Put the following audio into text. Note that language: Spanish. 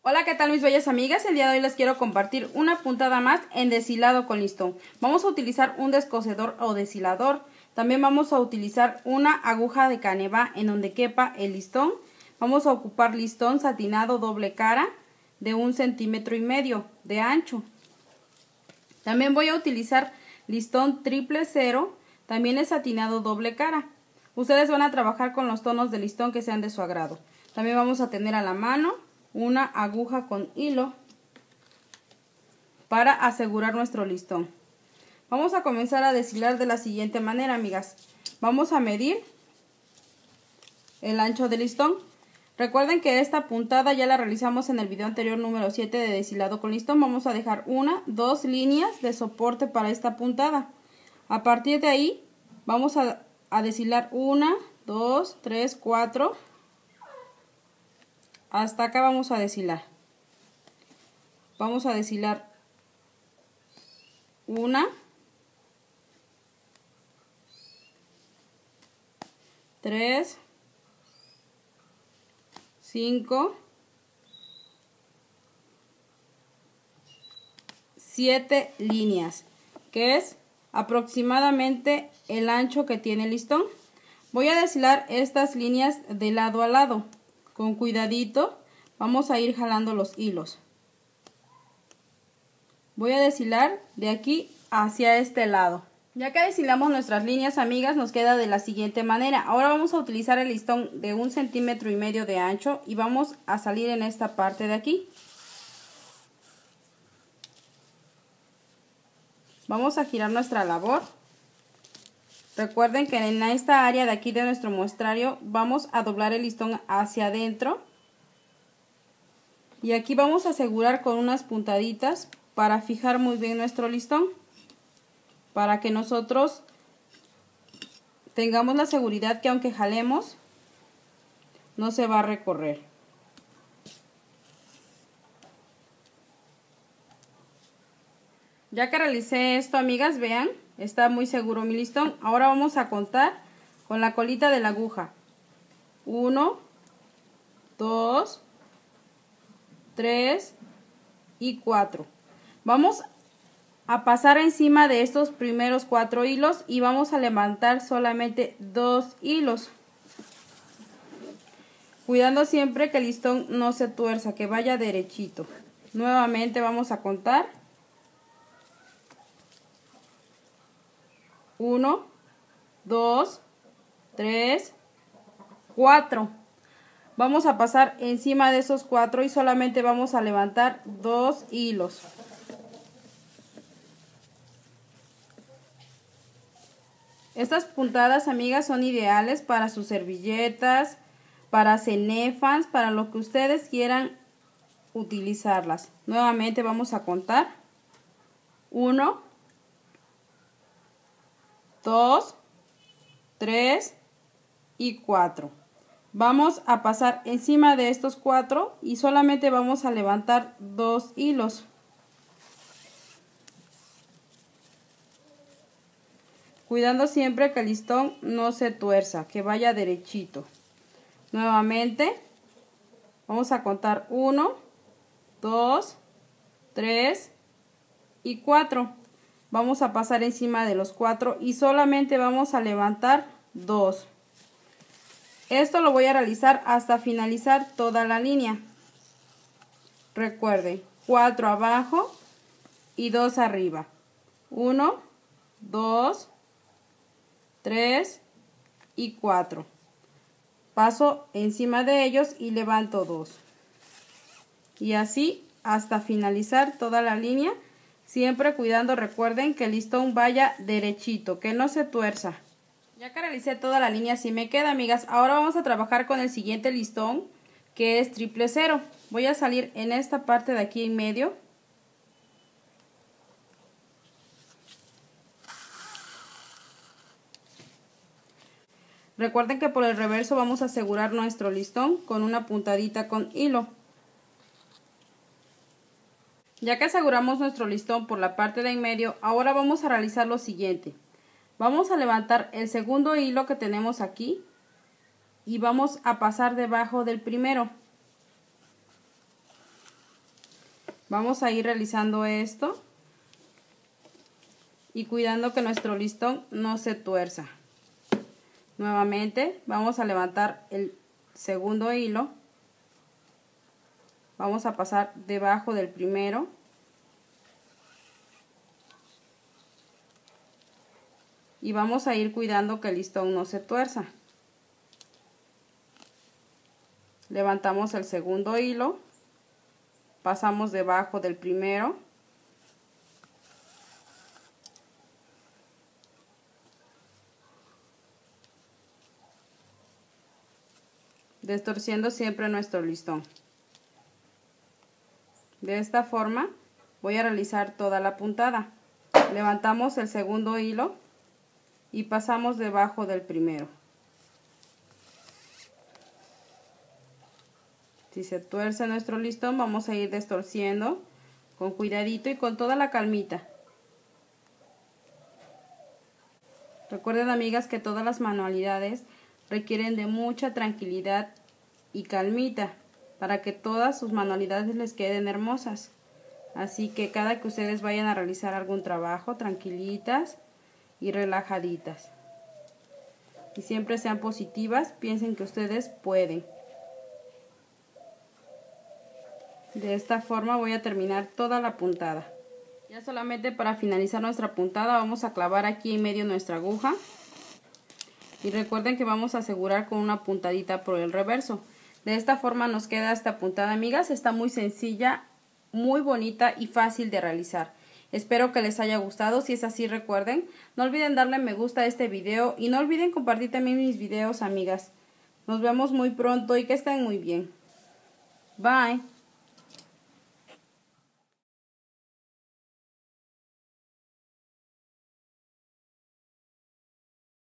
Hola, ¿qué tal mis bellas amigas? El día de hoy les quiero compartir una puntada más en deshilado con listón. Vamos a utilizar un descosedor o deshilador. También vamos a utilizar una aguja de canevá en donde quepa el listón. Vamos a ocupar listón satinado doble cara de 1,5 centímetros de ancho. También voy a utilizar listón triple cero, también es satinado doble cara. Ustedes van a trabajar con los tonos de listón que sean de su agrado. También vamos a tener a la mano una aguja con hilo para asegurar nuestro listón. Vamos a comenzar a deshilar de la siguiente manera, amigas. Vamos a medir el ancho del listón. Recuerden que esta puntada ya la realizamos en el video anterior número 7 de deshilado con listón. Vamos a dejar 2 líneas de soporte para esta puntada. A partir de ahí vamos a deshilar 1, 2, 3, 4. Hasta acá vamos a deshilar. Vamos a deshilar 1, 3, 5, 7 líneas, que es aproximadamente el ancho que tiene el listón. Voy a deshilar estas líneas de lado a lado. Con cuidadito vamos a ir jalando los hilos. Voy a deshilar de aquí hacia este lado. Ya que deshilamos nuestras líneas, amigas, nos queda de la siguiente manera. Ahora vamos a utilizar el listón de 1,5 centímetros de ancho y vamos a salir en esta parte de aquí. Vamos a girar nuestra labor. Recuerden que en esta área de aquí de nuestro muestrario vamos a doblar el listón hacia adentro. Y aquí vamos a asegurar con unas puntaditas para fijar muy bien nuestro listón. Para que nosotros tengamos la seguridad que aunque jalemos, no se va a recorrer. Ya que realicé esto, amigas, vean, está muy seguro mi listón. Ahora vamos a contar con la colita de la aguja. 1, 2, 3 y 4. Vamos a pasar encima de estos primeros 4 hilos y vamos a levantar solamente 2 hilos. Cuidando siempre que el listón no se tuerza, que vaya derechito. Nuevamente vamos a contar. 1, 2, 3, 4. Vamos a pasar encima de esos 4 y solamente vamos a levantar 2 hilos. Estas puntadas, amigas, son ideales para sus servilletas, para cenefas, para lo que ustedes quieran utilizarlas. Nuevamente vamos a contar. 1, 2, 3 y 4. Vamos a pasar encima de estos 4 y solamente vamos a levantar 2 hilos. Cuidando siempre que el listón no se tuerza, que vaya derechito. Nuevamente vamos a contar 1, 2, 3 y 4. Vamos a pasar encima de los 4 y solamente vamos a levantar 2. Esto lo voy a realizar hasta finalizar toda la línea. Recuerden, 4 abajo y 2 arriba. 1, 2, 3 y 4. Paso encima de ellos y levanto 2. Y así hasta finalizar toda la línea. Siempre cuidando, recuerden que el listón vaya derechito, que no se tuerza. Ya que realicé toda la línea, así me queda, amigas. Ahora vamos a trabajar con el siguiente listón, que es triple cero. Voy a salir en esta parte de aquí en medio. Recuerden que por el reverso vamos a asegurar nuestro listón con una puntadita con hilo. Ya que aseguramos nuestro listón por la parte de en medio, ahora vamos a realizar lo siguiente. Vamos a levantar el segundo hilo que tenemos aquí y vamos a pasar debajo del primero. Vamos a ir realizando esto y cuidando que nuestro listón no se tuerza. Nuevamente vamos a levantar el segundo hilo, vamos a pasar debajo del primero y vamos a ir cuidando que el listón no se tuerza. Levantamos el segundo hilo, pasamos debajo del primero destorciendo siempre nuestro listón. De esta forma voy a realizar toda la puntada. Levantamos el segundo hilo y pasamos debajo del primero. Si se tuerce nuestro listón, vamos a ir destorciendo con cuidadito y con toda la calmita. Recuerden, amigas, que todas las manualidades requieren de mucha tranquilidad y calmita para que todas sus manualidades les queden hermosas. Así que cada que ustedes vayan a realizar algún trabajo, tranquilitas y relajaditas. Y siempre sean positivas, piensen que ustedes pueden. De esta forma voy a terminar toda la puntada. Ya solamente para finalizar nuestra puntada vamos a clavar aquí en medio nuestra aguja. Y recuerden que vamos a asegurar con una puntadita por el reverso. De esta forma nos queda esta puntada, amigas. Está muy sencilla, muy bonita y fácil de realizar. Espero que les haya gustado. Si es así, recuerden, no olviden darle me gusta a este video y no olviden compartir también mis videos, amigas. Nos vemos muy pronto y que estén muy bien. Bye.